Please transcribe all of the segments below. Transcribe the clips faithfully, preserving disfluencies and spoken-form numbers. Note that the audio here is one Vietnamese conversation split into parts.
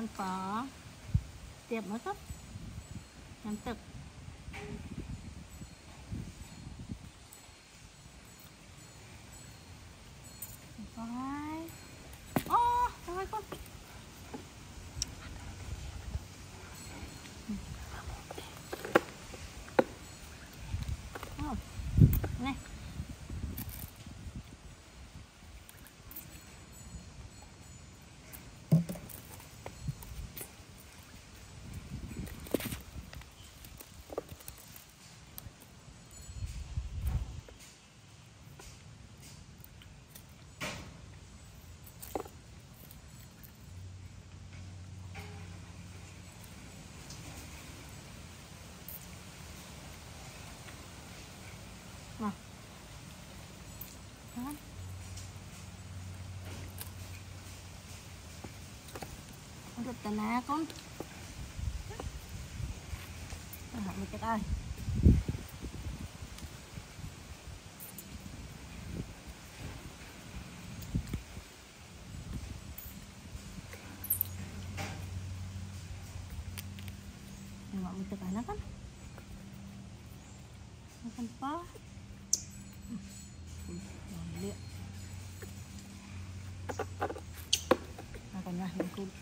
con phở tiệp mới cấp nhắm thực rồi ô rồi con oh, này nào đó con được tận nè con hỏi một cái ơi gọi một cái nó con nó con phá liện à còn nhà mình cũng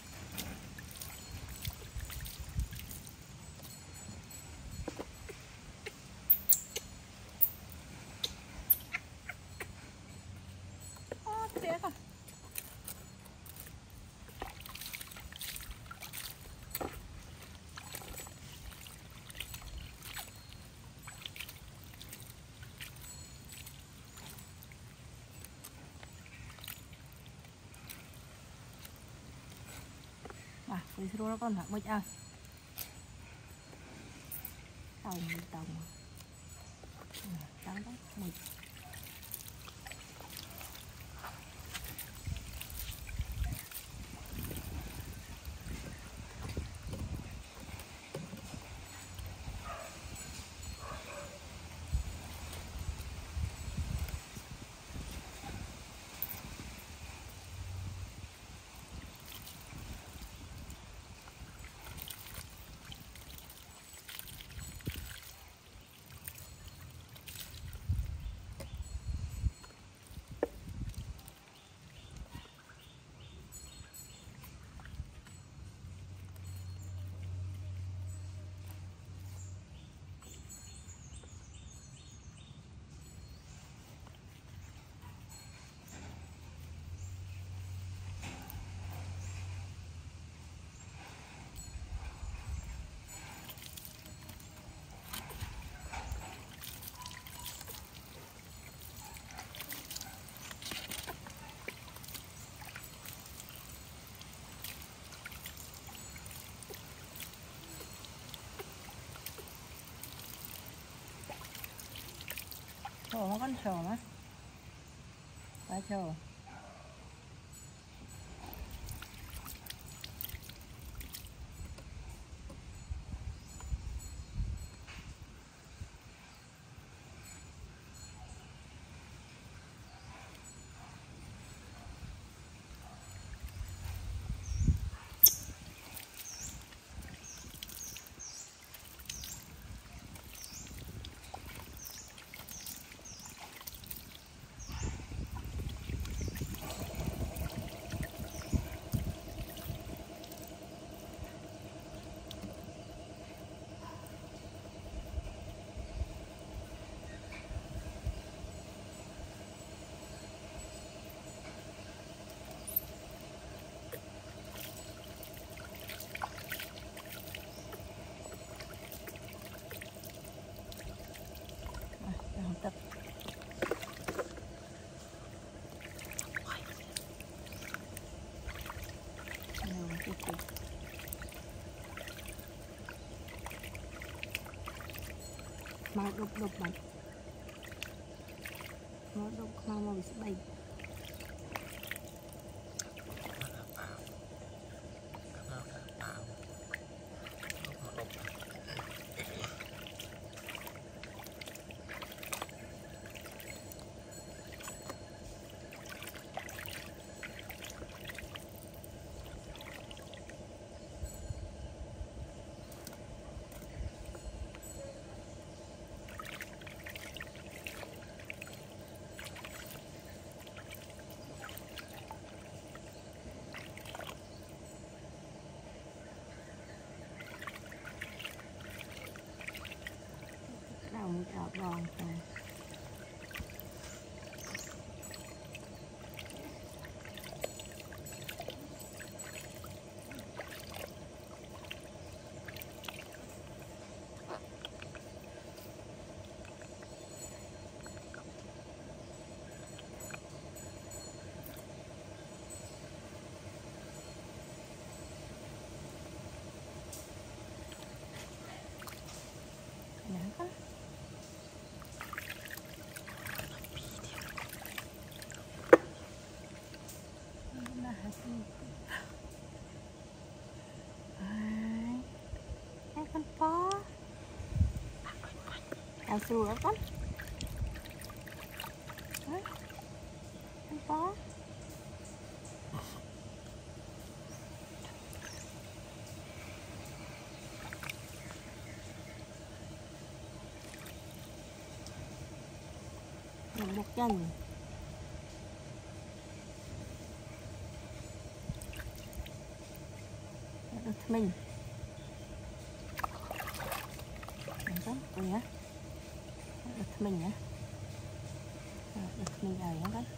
ô thế con à với siro con hả mới à tàu tàu trắng đó mực Ủa con sò á quá sò tập mau đục đục bánh mau đục mau mau bị bay đọt đòn rồi. Hai con po đào sùi đó con con po một chân được mình đó ôi nhá được mình nhá được mình ở nhá con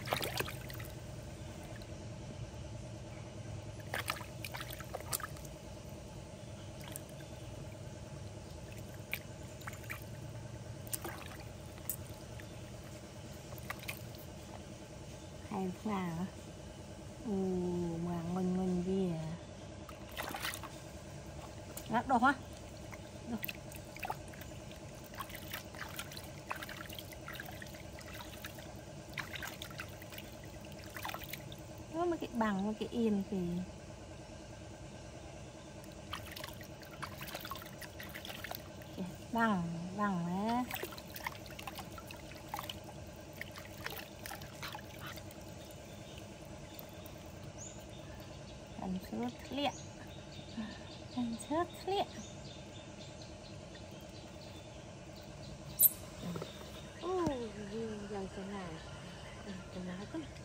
hay nào ừ mà ngon ngon gì à ngắt đồ hả đồ. Nó mấy cái bằng mấy cái yên thì bằng bằng á ăn sốt liệng ăn sốt liệng ôi dần cái nào cái nào con